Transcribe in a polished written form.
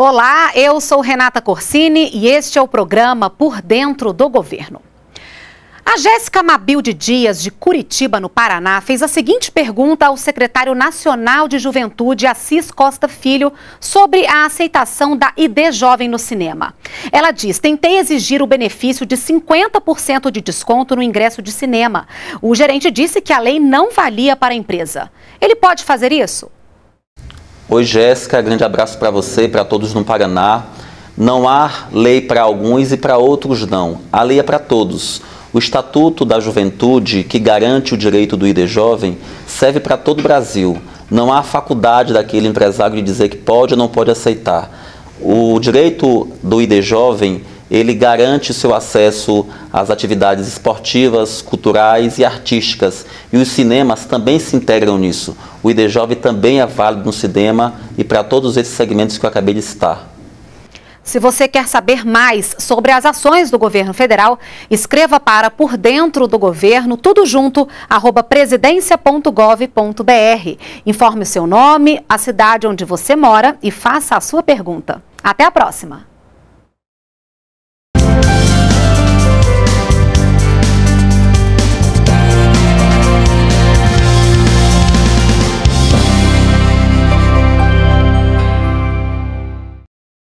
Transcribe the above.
Olá, eu sou Renata Corsini e este é o programa Por Dentro do Governo. A Jéssica Mabilde Dias, de Curitiba, no Paraná, fez a seguinte pergunta ao secretário nacional de Juventude, Assis Costa Filho, sobre a aceitação da ID Jovem no cinema. Ela diz: tentei exigir o benefício de 50% de desconto no ingresso de cinema. O gerente disse que a lei não valia para a empresa. Ele pode fazer isso? Oi, Jéssica, grande abraço para você e para todos no Paraná. Não há lei para alguns e para outros não. A lei é para todos. O Estatuto da Juventude, que garante o direito do ID Jovem, serve para todo o Brasil. Não há faculdade daquele empresário de dizer que pode ou não pode aceitar. O direito do ID Jovem, ele garante seu acesso às atividades esportivas, culturais e artísticas. E os cinemas também se integram nisso. O ID Jovem também é válido no cinema e para todos esses segmentos que eu acabei de citar. Se você quer saber mais sobre as ações do governo federal, escreva para Por Dentro do Governo, tudo junto, @presidencia.gov.br. Informe o seu nome, a cidade onde você mora e faça a sua pergunta. Até a próxima!